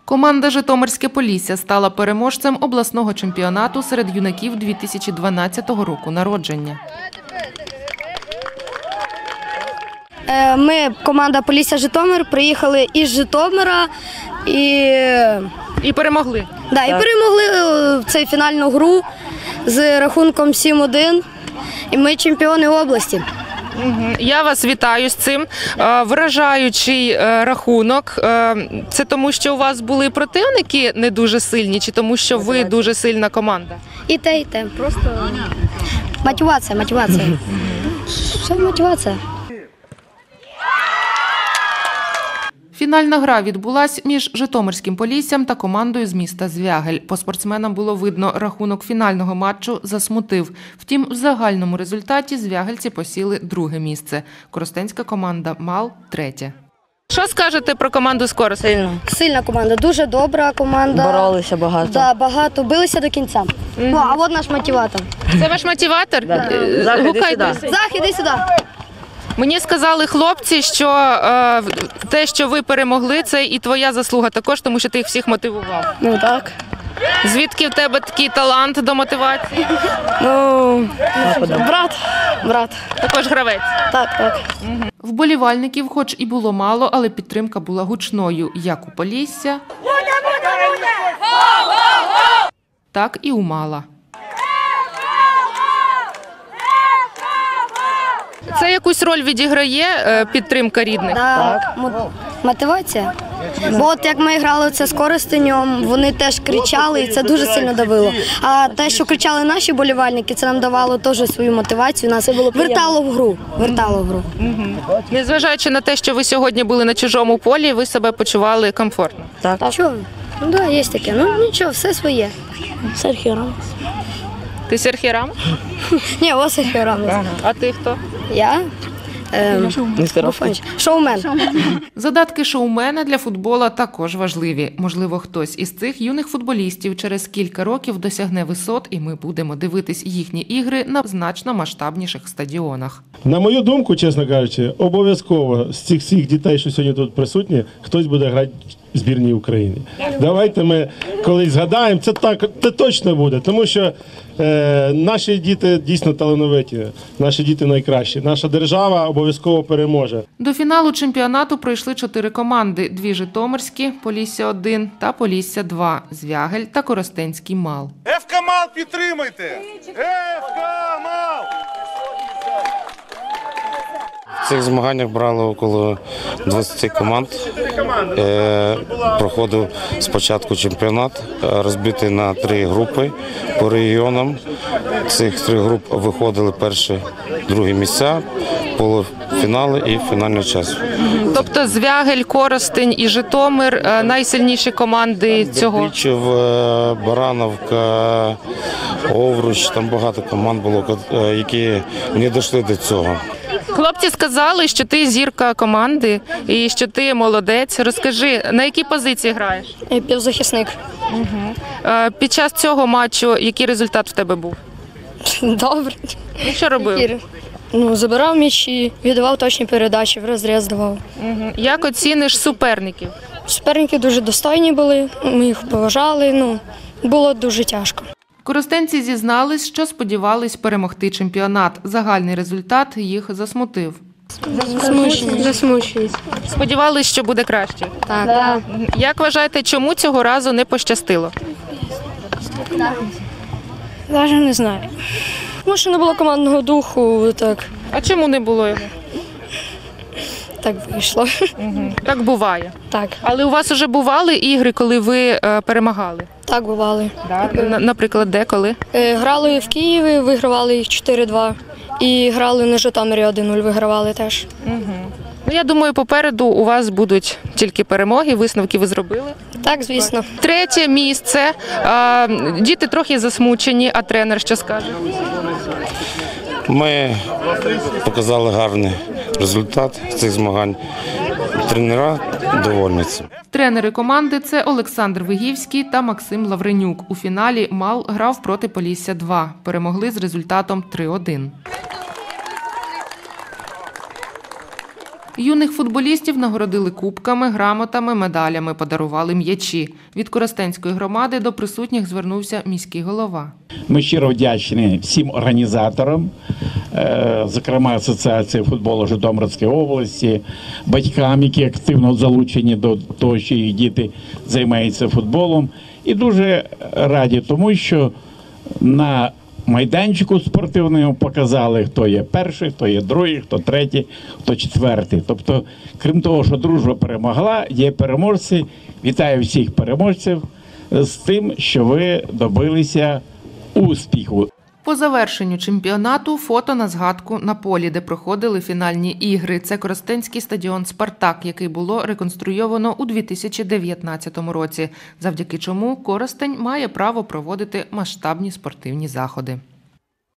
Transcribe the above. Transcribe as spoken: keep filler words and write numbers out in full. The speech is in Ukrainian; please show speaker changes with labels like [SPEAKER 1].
[SPEAKER 1] Команда «Житомирське Полісся» стала переможцем обласного чемпіонату серед юнаків дві тисячі дванадцятого року народження.
[SPEAKER 2] Ми, команда «Полісся-Житомир», приїхали із Житомира і,
[SPEAKER 1] І перемогли.
[SPEAKER 2] да, і перемогли в цю фінальну гру з рахунком сім один. І ми чемпіони області.
[SPEAKER 1] Я вас вітаю з цим. Вражаючий рахунок. Це тому, що у вас були противники не дуже сильні, чи тому, що ви дуже сильна команда?
[SPEAKER 2] І те, і те. Просто мотивація, мотивація. Все мотивація.
[SPEAKER 1] Фінальна гра відбулась між Житомирським Поліссям та командою з міста Звягель. По спортсменам було видно, рахунок фінального матчу засмутив. Втім, в загальному результаті звягельці посіли друге місце. Коростенська команда «Мал» – третє. Що скажете про команду з Коростеня?
[SPEAKER 2] Сильна. Сильна команда, дуже добра команда.
[SPEAKER 3] Боролися багато.
[SPEAKER 2] Да, багато, билися до кінця. Mm-hmm. О, а от наш мотиватор.
[SPEAKER 1] Це ваш мотиватор?
[SPEAKER 3] Да. Захід, іди сюди.
[SPEAKER 2] Захід, іди сюди.
[SPEAKER 1] Мені сказали хлопці, що е, те, що ви перемогли, це і твоя заслуга також, тому що ти їх всіх мотивував.
[SPEAKER 3] Ну так.
[SPEAKER 1] Звідки в тебе такий талант до мотивації?
[SPEAKER 3] Ну, брат, брат.
[SPEAKER 1] Також гравець?
[SPEAKER 3] Так, так.
[SPEAKER 1] Вболівальників хоч і було мало, але підтримка була гучною як у Полісся, так і у Мала. Це якусь роль відіграє підтримка рідних?
[SPEAKER 2] Да, мо- мотивація. Бо от як ми грали це з Коростенем, вони теж кричали, і це дуже сильно давило. А те, що кричали наші болівальники, це нам давало теж свою мотивацію. Нас вертало в гру. Вертало в гру.
[SPEAKER 1] Незважаючи на те, що ви сьогодні були на чужому полі, ви себе почували комфортно?
[SPEAKER 3] Так.
[SPEAKER 2] Чого? Ну так, да, є таке. Ну нічого, все своє.
[SPEAKER 3] Серхіо Рамос.
[SPEAKER 1] Ти Серхіо Рамос?
[SPEAKER 2] Ні, ось Серхіо Рамос.
[SPEAKER 1] А ти хто?
[SPEAKER 2] Я? Ем, шоумен.
[SPEAKER 1] Задатки шоумена для футбола також важливі. Можливо, хтось із цих юних футболістів через кілька років досягне висот, і ми будемо дивитись їхні ігри на значно масштабніших стадіонах.
[SPEAKER 4] На мою думку, чесно кажучи, обов'язково з цих всіх дітей, що сьогодні тут присутні, хтось буде грати в збірній України. Давайте ми колись згадаємо, це так, це точно буде, тому що е, наші діти дійсно талановиті, наші діти найкращі. Наша держава обов'язково переможе.
[SPEAKER 1] До фіналу чемпіонату пройшли чотири команди: дві житомирські, Полісся один та Полісся два, Звягель та Коростенський Мал.
[SPEAKER 5] ФК Мал підтримайте! ФК Мал!
[SPEAKER 6] В цих змаганнях брало около двадцяти команд. Е, проходив спочатку чемпіонат, розбитий на три групи по регіонам. Цих три груп виходили перші, другі місця, полуфінали і фінальний час.
[SPEAKER 1] Тобто Звягель, Коростень і Житомир – найсильніші команди цього?
[SPEAKER 6] Бердичів, Барановка, Овруч, там багато команд було, які не дійшли до цього.
[SPEAKER 1] Хлопці сказали, що ти зірка команди і що ти молодець. Розкажи, на якій позиції граєш?
[SPEAKER 2] Півзахисник.
[SPEAKER 1] Е, Під час цього матчу який результат в тебе був?
[SPEAKER 2] Добре.
[SPEAKER 1] Ну, що робив?
[SPEAKER 2] Ну, забирав м'ячі, віддавав точні передачі, в розріз давав.
[SPEAKER 1] Як оціниш суперників?
[SPEAKER 2] Суперники дуже достойні були, ми їх поважали, ну, було дуже тяжко.
[SPEAKER 1] Коростенці зізнались, що сподівались перемогти чемпіонат. Загальний результат їх засмутив.
[SPEAKER 2] Засмучені. Засмучені.
[SPEAKER 1] Сподівались, що буде краще.
[SPEAKER 2] Так. Да.
[SPEAKER 1] Як вважаєте, чому цього разу не пощастило?
[SPEAKER 2] Навіть не знаю. Тому що не було командного духу, так,
[SPEAKER 1] А чому не було його?
[SPEAKER 2] так вийшло.
[SPEAKER 1] Так буває.
[SPEAKER 2] Так,
[SPEAKER 1] Але у вас вже бували ігри, коли ви е, перемагали?
[SPEAKER 2] так бували.
[SPEAKER 1] На- Наприклад, де, коли?
[SPEAKER 2] Е, Грали в Києві, вигравали їх чотири два. І грали на Житомирі один нуль, вигравали теж.
[SPEAKER 1] Ну, я думаю, попереду у вас будуть тільки перемоги, висновки ви зробили.
[SPEAKER 2] Так, звісно.
[SPEAKER 1] Третє місце. А, діти трохи засмучені, а тренер що скаже?
[SPEAKER 6] Ми показали гарний результат цих змагань. Тренера довольні цим.
[SPEAKER 1] Тренери команди – це Олександр Вигівський та Максим Лавренюк. У фіналі Мал грав проти Полісся два. Перемогли з результатом три один. Юних футболістів нагородили кубками, грамотами, медалями, подарували м'ячі. Від Коростенської громади до присутніх звернувся міський голова.
[SPEAKER 7] Ми щиро вдячні всім організаторам, зокрема Асоціації футболу Житомирської області, батькам, які активно залучені до того, що їх діти займаються футболом. І дуже раді тому, що на майданчику спортивному показали, хто є перший, хто є другий, хто третій, хто четвертий. Тобто, крім того, що дружба перемогла, є переможці. Вітаю всіх переможців з тим, що ви добилися успіху.
[SPEAKER 1] По завершенню чемпіонату фото на згадку на полі, де проходили фінальні ігри. Це Коростенський стадіон «Спартак», який було реконструйовано у дві тисячі дев'ятнадцятому році, завдяки чому Коростень має право проводити масштабні спортивні заходи.